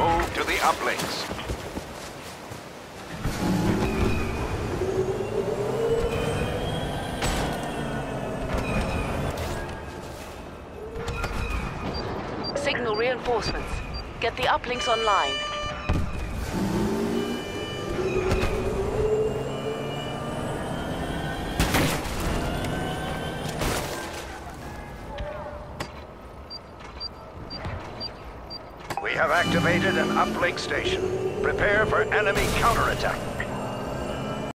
Move to the uplinks. Signal reinforcements. Get the uplinks online. We have activated an uplink station. Prepare for enemy counterattack.